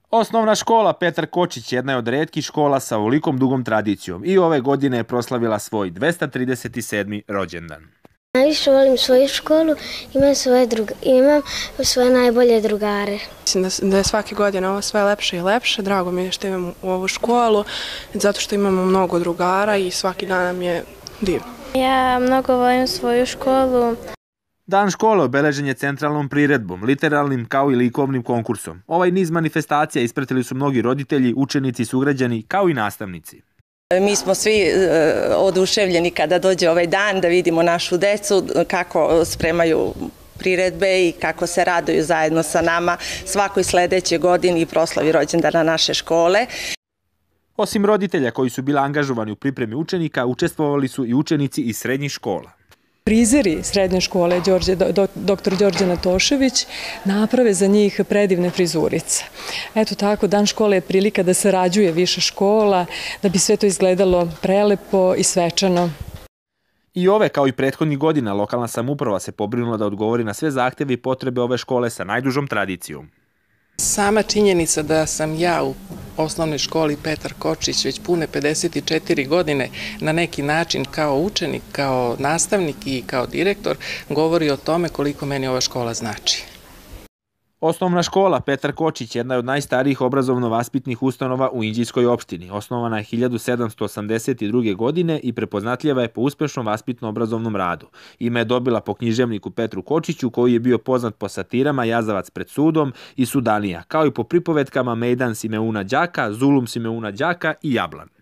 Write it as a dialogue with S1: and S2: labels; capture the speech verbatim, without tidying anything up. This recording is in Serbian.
S1: Osnovna škola Petar Kočić jedna je od retkih škola sa ovolikom dugom tradicijom i ove godine je proslavila svoj dvesta trideset sedmi rođendan.
S2: Najviše volim svoju školu, imam svoje, druga, imam svoje najbolje drugare.
S3: Mislim da je svake godine ovo sve lepše i lepše. Drago mi je što imam u ovu školu, zato što imamo mnogo drugara i svaki dan nam je divno.
S4: Ja mnogo volim svoju školu.
S1: Dan škole obeležen je centralnom priredbom, literalnim kao i likovnim konkursom. Ovaj niz manifestacija ispratili su mnogi roditelji, učenici, sugrađani kao i nastavnici.
S5: Mi smo svi oduševljeni kada dođe ovaj dan da vidimo našu decu kako spremaju priredbe i kako se raduju zajedno sa nama svakoj sledeće godini i proslavi rođendana naše škole.
S1: Osim roditelja koji su bili angažovani u pripremi učenika, učestvovali su i učenici iz srednjih škola.
S6: Prizeri srednje škole doktor Đorđe Natošević naprave za njih predivne frizurice. Eto tako, dan škole je prilika da sarađuje više škola, da bi sve to izgledalo prelepo i svečano.
S1: I ove, kao i prethodnih godina, lokalna samouprava se pobrinula da odgovori na sve zahteve i potrebe ove škole sa najdužom tradicijom.
S3: Sama činjenica da sam ja u osnovnoj školi Petar Kočić već pune pedeset četiri godine na neki način kao učenik, kao nastavnik i kao direktor govori o tome koliko meni ova škola znači.
S1: Osnovna škola Petar Kočić jedna je od najstarijih obrazovno-vaspitnih ustanova u Inđijskoj opštini. Osnovana je hiljadu sedamsto osamdeset druge. godine i prepoznatljiva je po uspešnom vaspitno-obrazovnom radu. Ime je dobila po književniku Petru Kočiću, koji je bio poznat po satirama Jazavac pred sudom i Sudanija, kao i po pripovetkama Mejdan Simeuna Đaka, Zulum Simeuna Đaka i Jablan.